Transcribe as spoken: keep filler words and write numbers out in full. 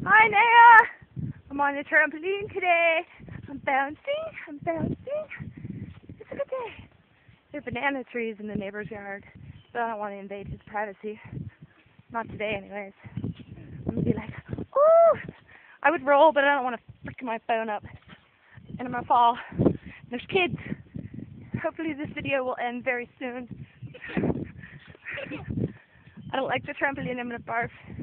Hi, Naya. I'm on the trampoline today. I'm bouncing. I'm bouncing. It's a good day. There are banana trees in the neighbor's yard, but I don't want to invade his privacy. Not today, anyways. I'm gonna be like, ooh. I would roll, but I don't want to frick my phone up, and I'm gonna fall. There's kids. Hopefully, this video will end very soon. I don't like the trampoline. I'm gonna barf.